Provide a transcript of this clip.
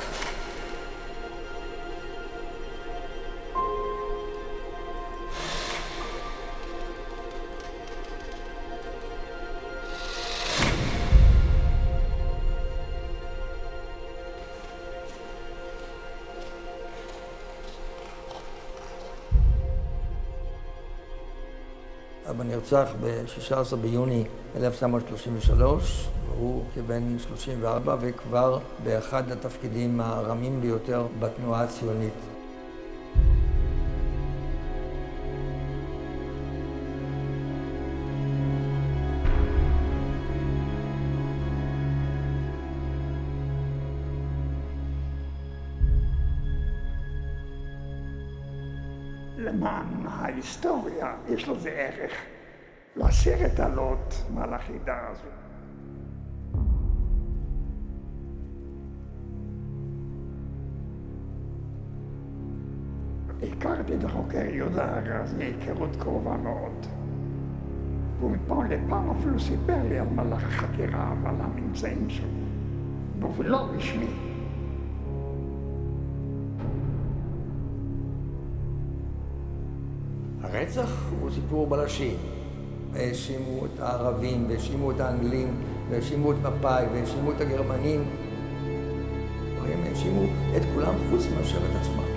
אבא נרצח ב-16 ביוני 1933, הוא כבן 34 וכבר באחד התפקידים הרמים ביותר בתנועה הציונית. למען ההיסטוריה יש לזה ערך, לסרט עלות מעל החידה הזו. הכרתי את החוקר יהודה ארז מהיכרות קרובה מאוד. והוא מפעם לפעם אפילו סיפר לי על מהלך החקירה ועל הממצאים שלו, באופן לא רשמי. הרצח הוא סיפור בלשי. האשימו את הערבים, והאשימו את האנגלים, והאשימו את מפא"י, והאשימו את הגרמנים. הם האשימו את כולם חוץ מאשר את עצמם.